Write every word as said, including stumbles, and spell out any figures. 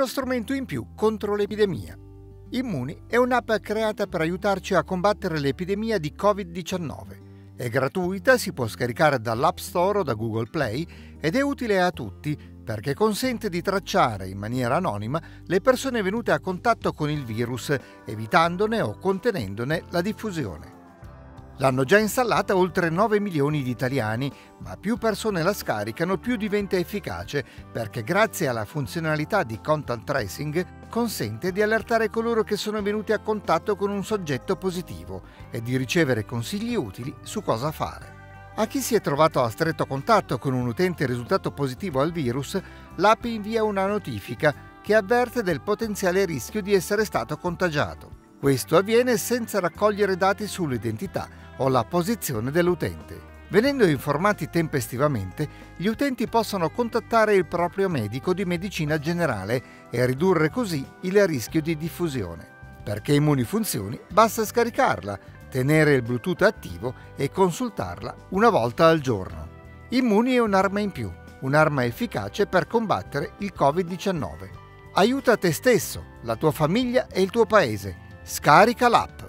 uno strumento in più contro l'epidemia. Immuni è un'app creata per aiutarci a combattere l'epidemia di covid diciannove. È gratuita, si può scaricare dall'App Store o da Google Play ed è utile a tutti perché consente di tracciare in maniera anonima le persone venute a contatto con il virus, evitandone o contenendone la diffusione. L'hanno già installata oltre nove milioni di italiani, ma più persone la scaricano, più diventa efficace, perché grazie alla funzionalità di contact tracing consente di allertare coloro che sono venuti a contatto con un soggetto positivo e di ricevere consigli utili su cosa fare. A chi si è trovato a stretto contatto con un utente risultato positivo al virus, l'app invia una notifica che avverte del potenziale rischio di essere stato contagiato. Questo avviene senza raccogliere dati sull'identità o la posizione dell'utente. Venendo informati tempestivamente, gli utenti possono contattare il proprio medico di medicina generale e ridurre così il rischio di diffusione. Perché Immuni funzioni, basta scaricarla, tenere il Bluetooth attivo e consultarla una volta al giorno. Immuni è un'arma in più, un'arma efficace per combattere il covid diciannove. Aiuta te stesso, la tua famiglia e il tuo paese. Scarica l'app.